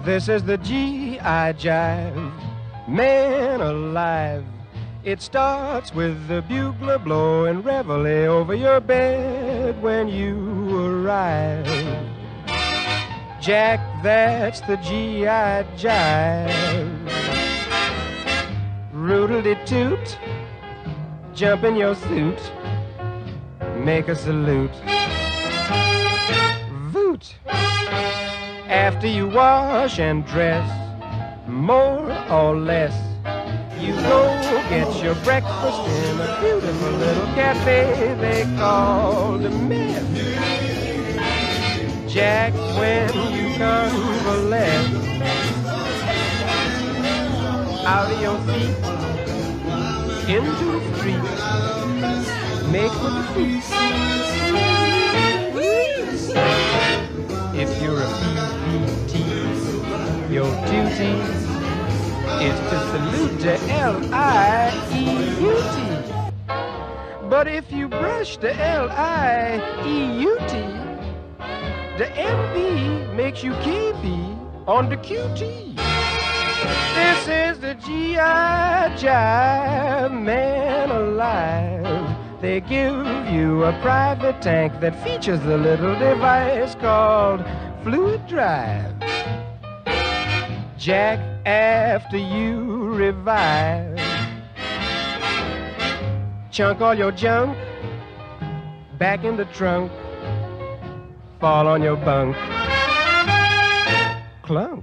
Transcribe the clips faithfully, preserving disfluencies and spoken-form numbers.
This is the G I jive, man alive. It starts with the bugler blowing reveille over your bed when you arrive. Jack, that's the G I jive. Roodle-de-toot, jump in your suit, make a salute. Voot! After you wash and dress, more or less, you go get your breakfast in a beautiful little cafe they call the Mess. Jack, when you convalesce, out of your seat, into the street, make for the feet. If you're a P P T, your duty is to salute to L I E U T. But if you brush the L I E U T, the M B makes you K B on the Q T. This is the G I jive, man alive. They give you a private tank that features a little device called fluid drive. Jack, after you revive, chunk all your junk back in the trunk, fall on your bunk, clunk.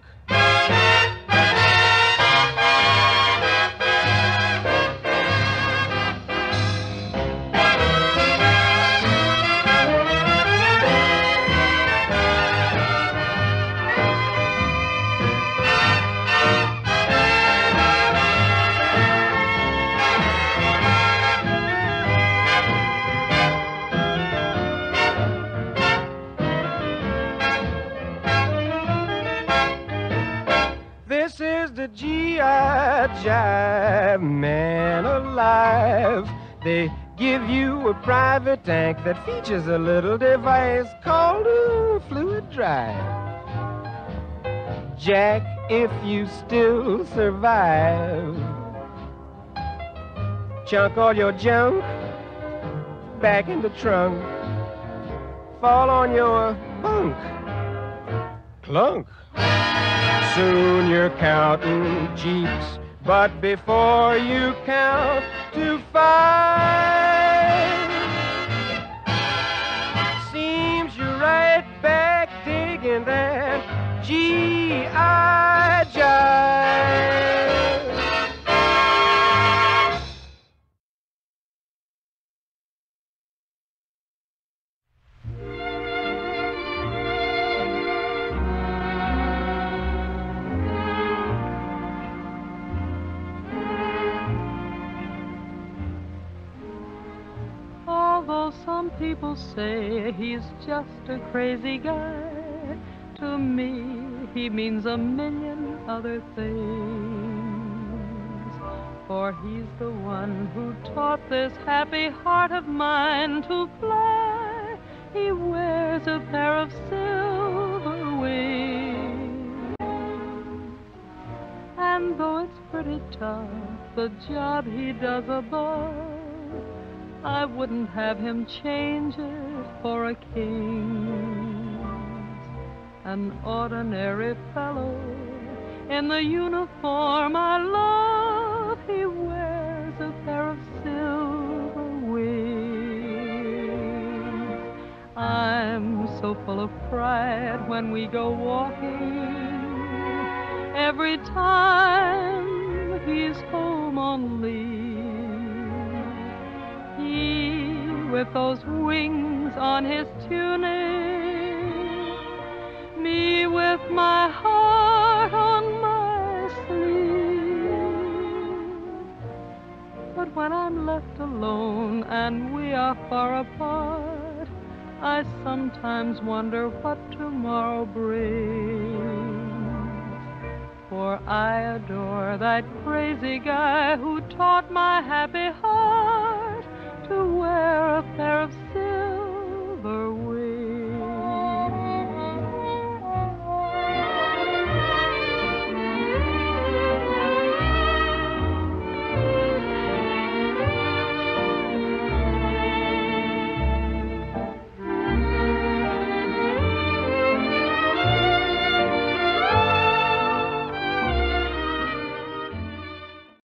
This is the G I jive, man alive. They give you a private tank that features a little device called a fluid drive. Jack, if you still survive, chunk all your junk back in the trunk, fall on your bunk, clunk. Soon you're counting Jeeps, but before you count to five, seems you're right back digging that G I jive. Although some people say he's just a crazy guy, to me he means a million other things. For he's the one who taught this happy heart of mine to fly. He wears a pair of silver wings. And though it's pretty tough, the job he does above, I wouldn't have him change it for a king's. An ordinary fellow in the uniform I love, he wears a pair of silver wings. I'm so full of pride when we go walking, every time he's home on leave. He, with those wings on his tunic, me with my heart on my sleeve. But when I'm left alone and we are far apart, I sometimes wonder what tomorrow brings. For I adore that crazy guy who taught my happy heart to wear a pair of